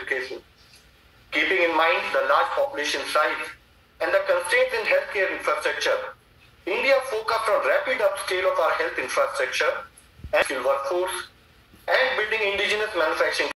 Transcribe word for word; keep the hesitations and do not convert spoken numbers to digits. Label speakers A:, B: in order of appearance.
A: positive cases. Keeping in mind the large population size and the constraints in healthcare infrastructure, India focused on rapid upscale of our health infrastructure and skilled workforce and building indigenous manufacturing